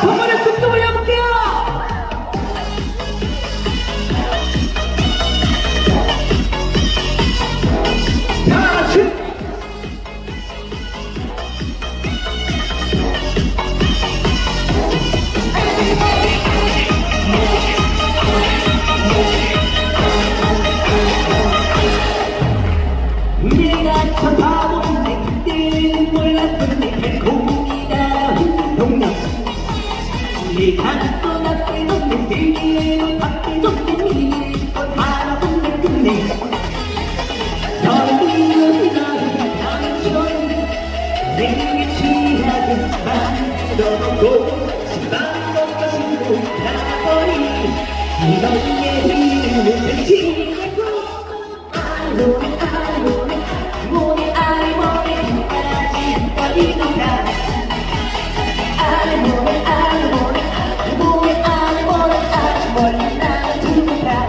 정말의 뚝뚝 올려볼게요. 내가 참 바보인데 그때는 몰랐었네. 배고기가 힘든 동네 내가 또 낮게 동네 세계로 밖에 동네 미래도 하나 동네 끝내 저기로 지나는 당신은 내게 취하게 만들어놓고 집안 먹고 싶고 가버린 너의 힘을 펼치고 알고네 알고네 모네 아이 모네 끝까지 어디론가 알고네 알고네 모네 아이 모네 아주 멀리 나는 누군가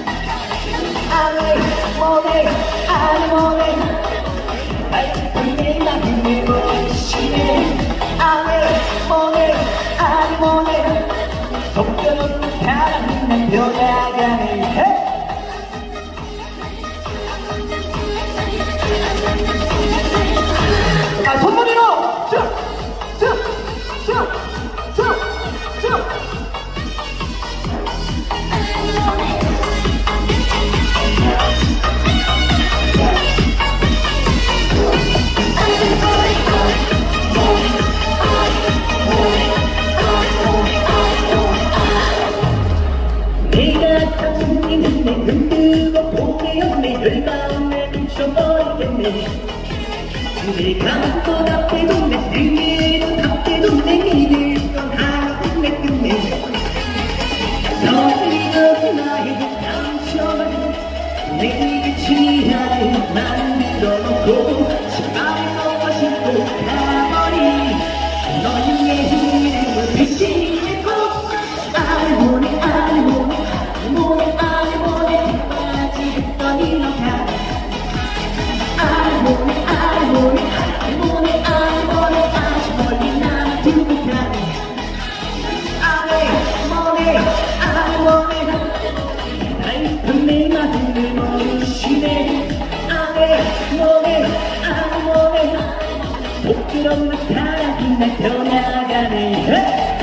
아이 모네 아이 모네 아이 내 맘이 멋지네 아이 모네 아이 모네 속도는 바람이 난 변화가네 손머리로 쭉쭉쭉쭉쭉 내가 참 숨기는데 흔들고 보내요 내 마음에 미쳐버리겠네 내가 또 앞에 동네 세계로 앞에 동네 미래도 하나 동네 끝내 너희가 나의 당첨을 내게 취하게 만들어놓고 집안에 먹고 싶고 가버린 너희의 힘을 비치고 알고네 알고네 모네 알고네 끝까지 떠니러가 알고네 알고네 모네 알고네 아주 멀리 나는 두둑하네 아네 모네 알고네 나이픈 내 맘을 모르시네 아네 모네 알고네 복스럽는 사랑이 날 떠나가네